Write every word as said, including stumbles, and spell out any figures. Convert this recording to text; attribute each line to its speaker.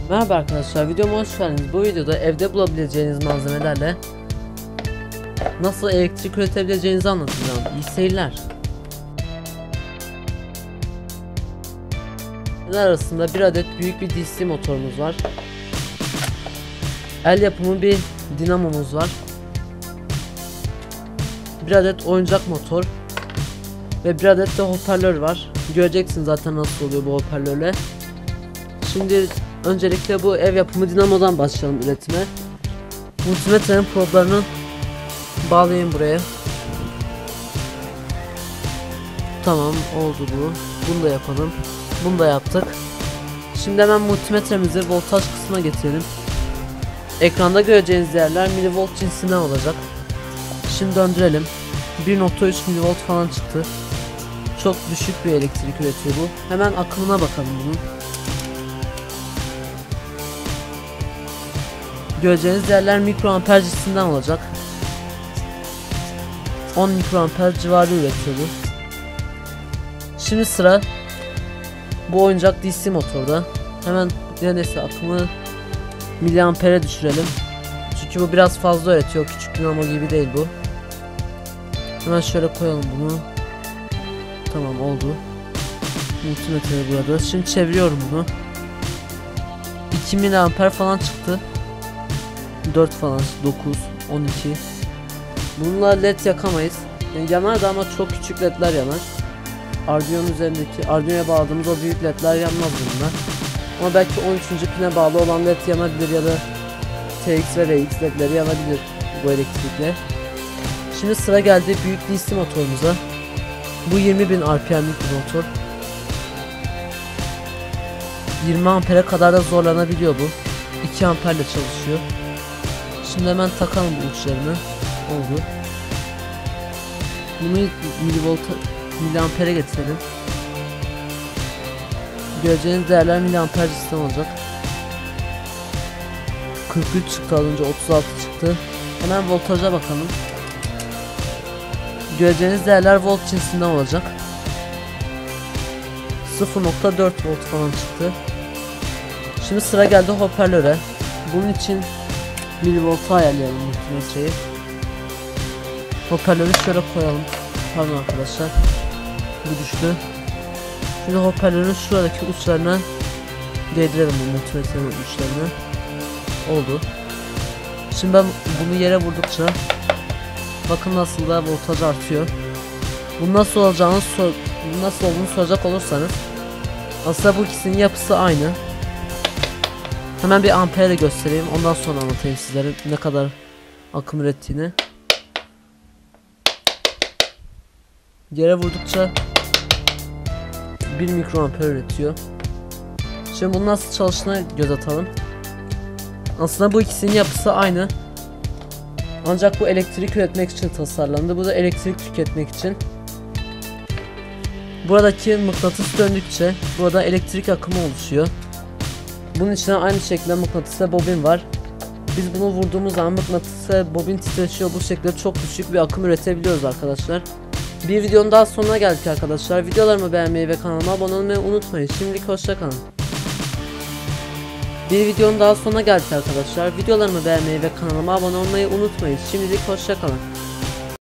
Speaker 1: Merhaba arkadaşlar, videoma hoş geldiniz. Bu videoda evde bulabileceğiniz malzemelerle nasıl elektrik üretebileceğinizi anlatacağım. İyi seyirler. Bunlar arasında bir adet büyük bir D C motorumuz var. El yapımı bir dinamomuz var. Bir adet oyuncak motor ve bir adet de hoparlör var. Göreceksiniz zaten nasıl oluyor bu hoparlörle. Şimdi öncelikle bu ev yapımı dinamodan başlayalım üretime. Multimetrenin problarını bağlayayım buraya. Tamam, oldu bu. Bunu da yapalım. Bunu da yaptık. Şimdi hemen multimetremizi voltaj kısmına getirelim. Ekranda göreceğiniz değerler milivolt cinsinden olacak. Şimdi döndürelim. bir nokta üç milivolt falan çıktı. Çok düşük bir elektrik üretiyor bu. Hemen akımına bakalım bunun. Göreceğiniz değerler mikroamper cinsinden olacak. on mikroamper civarı üretiyor bu. Şimdi sıra bu oyuncak D C motorda. Hemen neredeyse akımı miliampere düşürelim. Çünkü bu biraz fazla üretiyor. Küçük dinamo gibi değil bu. Hemen şöyle koyalım bunu. Tamam, oldu. Multimetre burada. Şimdi çeviriyorum bunu. iki miliamper falan çıktı. dört falan, dokuz, on iki. Bununla led yakamayız. Yani yanar da ama çok küçük ledler yanar. Arduino'nun üzerindeki Arduino'ya bağladığımız o büyük ledler yanmaz bunlar. Ama belki on üçüncü pine bağlı olan led yanabilir ya da T X ve R X ledleri yanabilir bu elektrikle. Şimdi sıra geldi büyük D C motorumuza. Bu yirmi bin R P M'lik bir motor. yirmi ampere kadar da zorlanabiliyor bu. iki amperle çalışıyor. Şimdi hemen takalım bu uçlarını. Oldu. Bunu milivolta, miliampere getirelim. Göreceğiniz değerler miliamper cinsinden olacak. kırk üç çıktı, az önce otuz altı çıktı. Hemen voltaja bakalım. Göreceğiniz değerler volt cinsinden olacak. sıfır nokta dört volt falan çıktı. Şimdi sıra geldi hoparlöre. Bunun için milivolt'a ayarlayalım multimetreyi. Hoparlörü şöyle koyalım. Pardon arkadaşlar, bu düştü. Şimdi hoparlörün şuradaki uçlarına değdirelim bu multimetrenin uçlarını. Oldu. Şimdi ben bunu yere vurdukça bakın nasıl da voltaj artıyor. Bu nasıl olacağını sor nasıl olduğunu soracak olursanız, aslında bu ikisinin yapısı aynı. Hemen bir ampere göstereyim, ondan sonra anlatayım sizlere ne kadar akım ürettiğini. Yere vurdukça bir mikroamper üretiyor. Şimdi bunun nasıl çalıştığına göz atalım. Aslında bu ikisinin yapısı aynı. Ancak bu elektrik üretmek için tasarlandı. Bu da elektrik tüketmek için. Buradaki mıknatıs döndükçe burada elektrik akımı oluşuyor. Bunun içine aynı şekilde mıknatıs ve bobin var. Biz bunu vurduğumuz zaman mıknatıs ve bobin titreşiyor. Bu şekilde çok düşük bir akım üretebiliyoruz arkadaşlar. Bir videonun daha sonuna geldik arkadaşlar. Videolarımı beğenmeyi ve kanalıma abone olmayı unutmayın. Şimdilik hoşça kalın. Bir videonun daha sonuna geldik arkadaşlar. Videolarımı beğenmeyi ve kanalıma abone olmayı unutmayın. Şimdilik hoşça kalın.